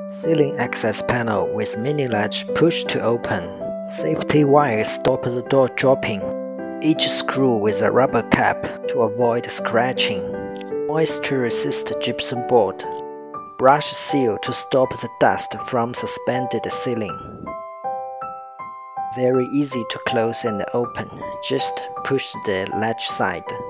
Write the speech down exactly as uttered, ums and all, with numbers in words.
Ceiling access panel with mini latch push to open. Safety wire stop the door dropping. Each screw with a rubber cap to avoid scratching. Moisture-resist gypsum board. Brush seal to stop the dust from suspended ceiling. Very easy to close and open, just push the latch side.